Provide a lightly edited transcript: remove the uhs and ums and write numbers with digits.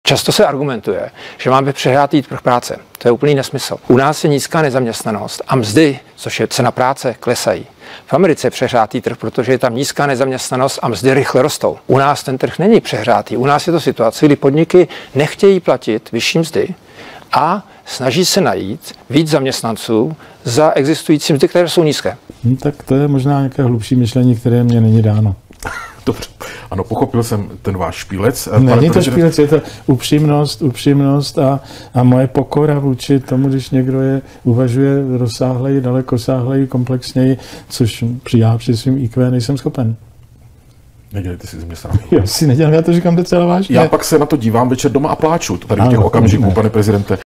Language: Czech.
Často se argumentuje, že máme přehrátý trh práce. To je úplný nesmysl. U nás je nízká nezaměstnanost a mzdy, což je cena práce, klesají. V Americe je přehrátý trh, protože je tam nízká nezaměstnanost a mzdy rychle rostou. U nás ten trh není přehrátý. U nás je to situace, kdy podniky nechtějí platit vyšší mzdy a snaží se najít víc zaměstnanců za existující mzdy, které jsou nízké. Tak to je možná nějaké hlubší myšlení, které mě není dáno. Dobře. Ano, pochopil jsem ten váš špílec. Není to špílec, je to upřímnost a moje pokora vůči tomu, když někdo uvažuje rozsáhleji, dalekosáhleji, komplexněji, což já při svým IQ nejsem schopen. Nedělejte si ze mě srandu. Já si nedělám, já to říkám docela vážně. Já pak se na to dívám večer doma a pláču tady v těch okamžiků, pane prezidente.